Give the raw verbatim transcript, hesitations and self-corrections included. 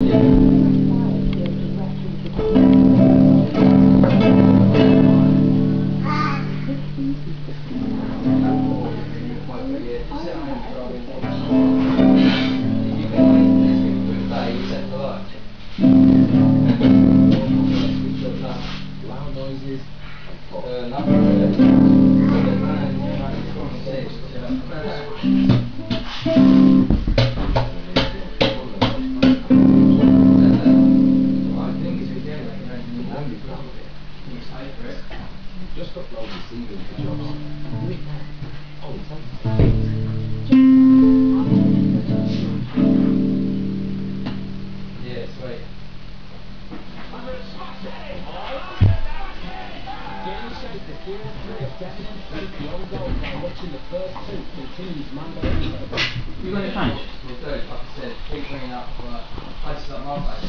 Just upload the C V for jobs. Do it now. Oh, it's on. Yeah, sweet. Game shape the series three of demonstrate the own goal by watching the first two continues Monday. You're going to change? We'll do, like I said, keep bringing up, but I just like my face.